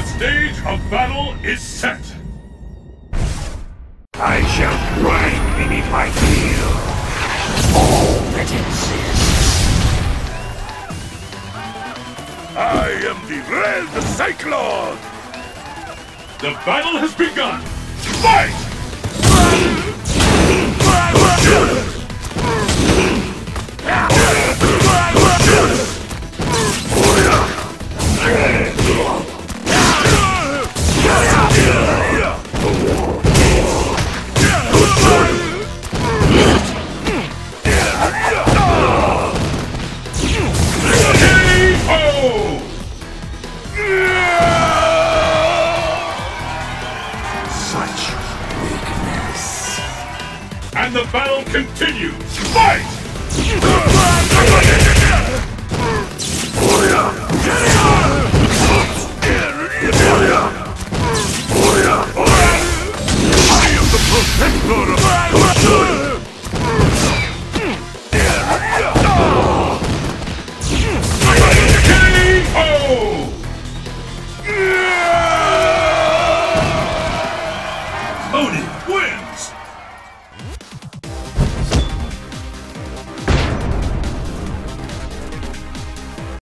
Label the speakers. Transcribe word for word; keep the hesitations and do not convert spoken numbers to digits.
Speaker 1: The stage of battle is set.
Speaker 2: I shall grind beneath my heel all that exists.
Speaker 1: I am the Red Cyclone. The battle has begun. Fight! And the battle continues. Fight! I am the protector of